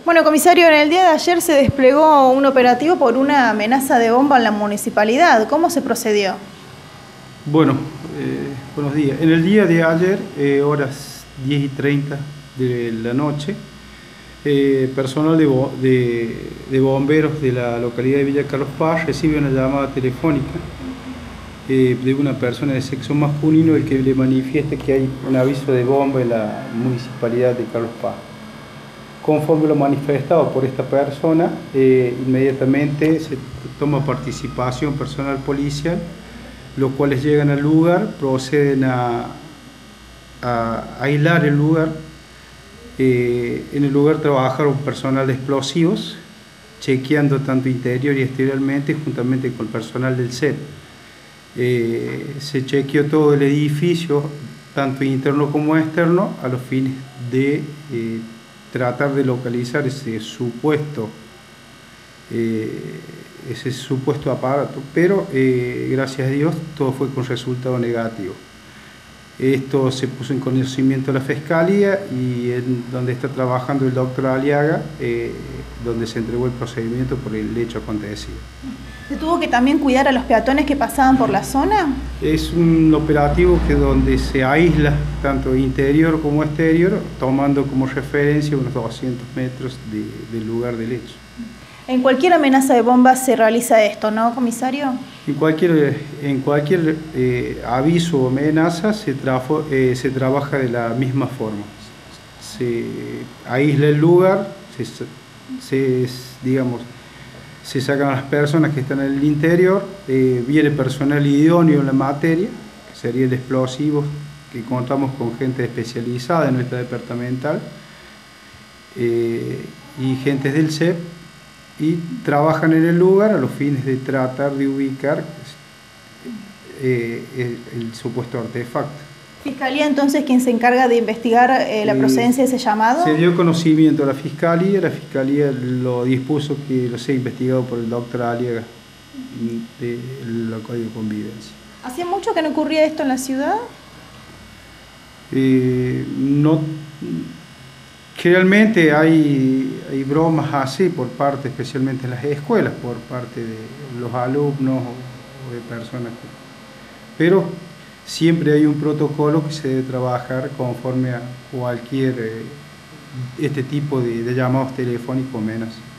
Bueno, comisario, en el día de ayer se desplegó un operativo por una amenaza de bomba en la municipalidad. ¿Cómo se procedió? Bueno, buenos días. En el día de ayer, horas 10:30 de la noche, personal de bomberos de la localidad de Villa Carlos Paz recibe una llamada telefónica de una persona de sexo masculino el que le manifiesta que hay un aviso de bomba en la municipalidad de Carlos Paz. Conforme lo manifestado por esta persona, inmediatamente se toma participación personal policial, los cuales llegan al lugar, proceden a aislar el lugar. En el lugar trabajaron personal de explosivos, chequeando tanto interior y exteriormente, juntamente con el personal del CEP. Se chequeó todo el edificio, tanto interno como externo, a los fines de tratar de localizar ese supuesto aparato, pero gracias a Dios todo fue con resultado negativo. Esto se puso en conocimiento de la Fiscalía y en donde está trabajando el doctor Aliaga, donde se entregó el procedimiento por el hecho acontecido. ¿Se tuvo que también cuidar a los peatones que pasaban por la zona? Es un operativo donde se aísla tanto interior como exterior, tomando como referencia unos 200 metros del lugar del hecho. En cualquier amenaza de bomba se realiza esto, ¿no, comisario? En cualquier aviso o amenaza se trabaja de la misma forma. Se aísla el lugar, se sacan a las personas que están en el interior, viene personal idóneo en la materia, que sería el explosivo, que contamos con gente especializada en nuestra departamental, y gentes del CEP, y trabajan en el lugar a los fines de tratar de ubicar el supuesto artefacto. ¿Fiscalía entonces quien se encarga de investigar la procedencia de ese llamado? Se dio conocimiento a la Fiscalía lo dispuso que lo sea investigado por el doctor Aliaga del Código de Convivencia. ¿Hacía mucho que no ocurría esto en la ciudad? No. Generalmente hay bromas así por parte, especialmente en las escuelas, por parte de los alumnos o de personas pero siempre hay un protocolo que se debe trabajar conforme a cualquier este tipo de llamados telefónicos menos.